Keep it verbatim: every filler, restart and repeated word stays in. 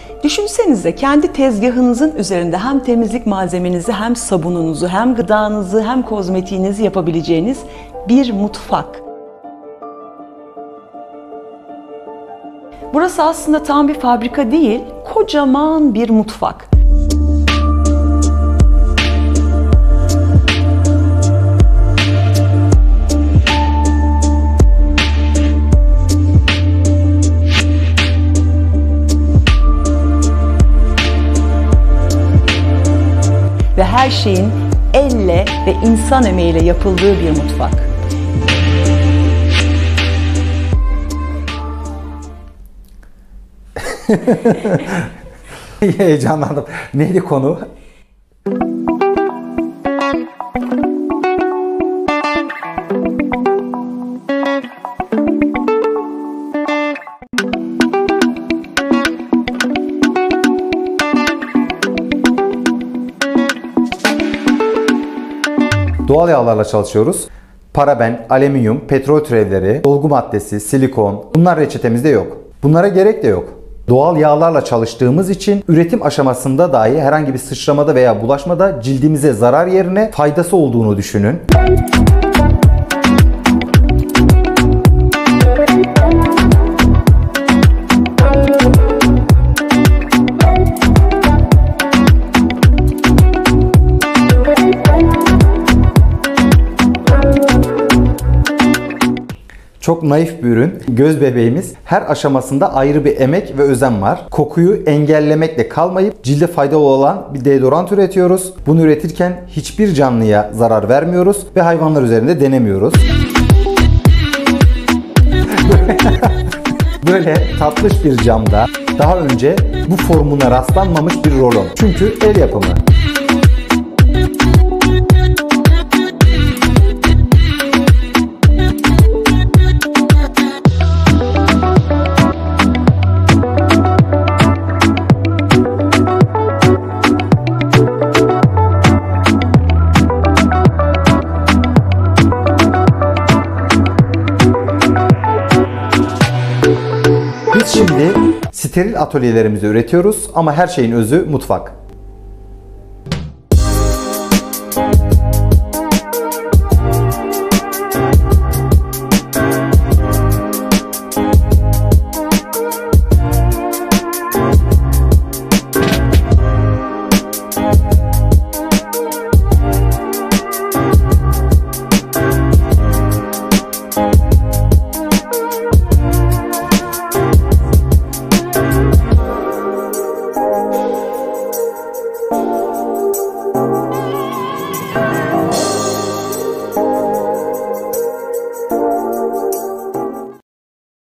Düşünsenize kendi tezgahınızın üzerinde hem temizlik malzemenizi, hem sabununuzu, hem gıdanızı, hem kozmetiğinizi yapabileceğiniz bir mutfak. Burası aslında tam bir fabrika değil, kocaman bir mutfak. Ve her şeyin elle ve insan emeğiyle yapıldığı bir mutfak. Heyecanlandım. Neydi konu? Doğal yağlarla çalışıyoruz. Paraben, alüminyum, petrol türevleri, dolgu maddesi, silikon, bunlar reçetemizde yok. Bunlara gerek de yok. Doğal yağlarla çalıştığımız için üretim aşamasında dahi herhangi bir sıçramada veya bulaşmada cildimize zarar yerine faydası olduğunu düşünün. Çok naif bir ürün. Göz bebeğimiz. Her aşamasında ayrı bir emek ve özen var. Kokuyu engellemekle kalmayıp cilde faydalı olan bir deodorant üretiyoruz. Bunu üretirken hiçbir canlıya zarar vermiyoruz ve hayvanlar üzerinde denemiyoruz. Böyle tatlış bir camda daha önce bu formuna rastlanmamış bir rolon. Çünkü el yapımı. Biz şimdi steril atölyelerimizi üretiyoruz ama her şeyin özü mutfak. Bye.